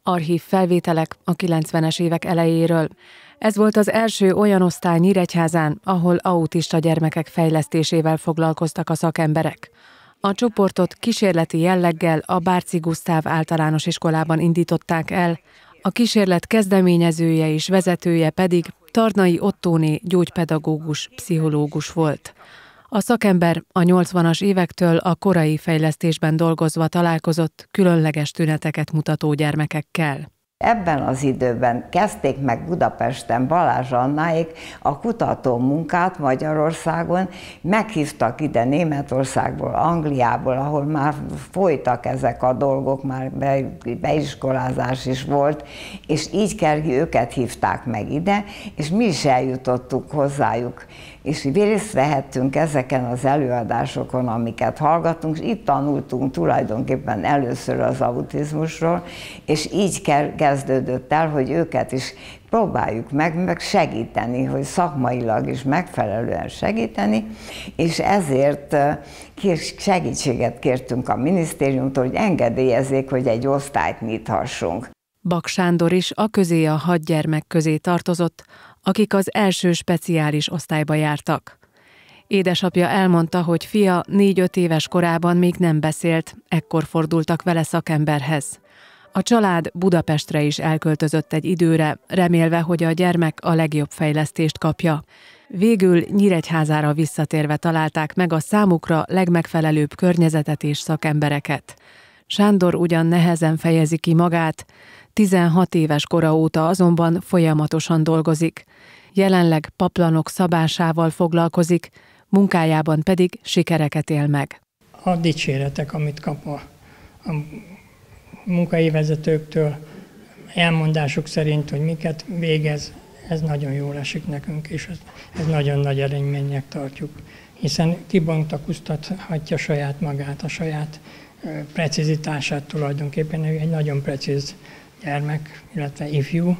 Archív felvételek a 90-es évek elejéről. Ez volt az első olyan osztály Nyíregyházán, ahol autista gyermekek fejlesztésével foglalkoztak a szakemberek. A csoportot kísérleti jelleggel a Bárczy Gusztáv általános iskolában indították el, a kísérlet kezdeményezője és vezetője pedig Tarnai Ottóné gyógypedagógus, pszichológus volt. A szakember a 80-as évektől a korai fejlesztésben dolgozva találkozott különleges tüneteket mutató gyermekekkel. Ebben az időben kezdték meg Budapesten Balázs Annáék a kutató munkát Magyarországon, meghívtak ide Németországból, Angliából, ahol már folytak ezek a dolgok, már beiskolázás is volt, és így őket hívták meg ide, és mi is eljutottuk hozzájuk, és részt vehettünk ezeken az előadásokon, amiket hallgatunk, és itt tanultunk tulajdonképpen először az autizmusról, és így kezdődött el, hogy őket is próbáljuk meg segíteni, hogy szakmailag is megfelelően segíteni, és ezért segítséget kértünk a minisztériumtól, hogy engedélyezzék, hogy egy osztályt nyithassunk. Bak Sándor is a 6 gyermek közé tartozott, akik az első speciális osztályba jártak. Édesapja elmondta, hogy fia 4-5 éves korában még nem beszélt, ekkor fordultak vele szakemberhez. A család Budapestre is elköltözött egy időre, remélve, hogy a gyermek a legjobb fejlesztést kapja. Végül Nyíregyházára visszatérve találták meg a számukra legmegfelelőbb környezetet és szakembereket. Sándor ugyan nehezen fejezi ki magát, 16 éves kora óta azonban folyamatosan dolgozik. Jelenleg paplanok szabásával foglalkozik, munkájában pedig sikereket él meg. A dicséretek, amit kap a munkai vezetőktől, elmondásuk szerint, hogy miket végez, ez nagyon jól esik nekünk, és ez nagyon nagy eredménynek tartjuk, hiszen kibontakoztathatja saját magát, a saját precizitását tulajdonképpen, egy nagyon precíz gyermek, illetve ifjú,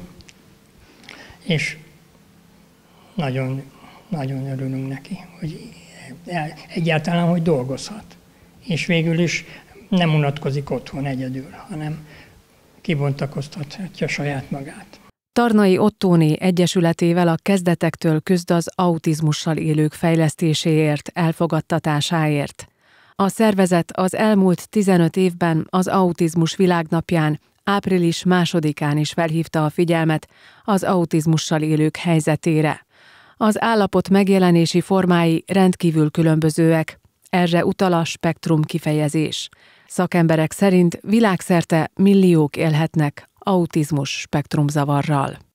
és nagyon, nagyon örülünk neki, hogy egyáltalán, hogy dolgozhat. És végül is nem unatkozik otthon egyedül, hanem kibontakoztathatja saját magát. Tarnai Ottóné egyesületével a kezdetektől küzd az autizmussal élők fejlesztéséért, elfogadtatásáért. A szervezet az elmúlt 15 évben az Autizmus Világnapján, április 2-án is felhívta a figyelmet az autizmussal élők helyzetére. Az állapot megjelenési formái rendkívül különbözőek, erre utal a spektrum kifejezés. Szakemberek szerint világszerte milliók élhetnek autizmus spektrumzavarral.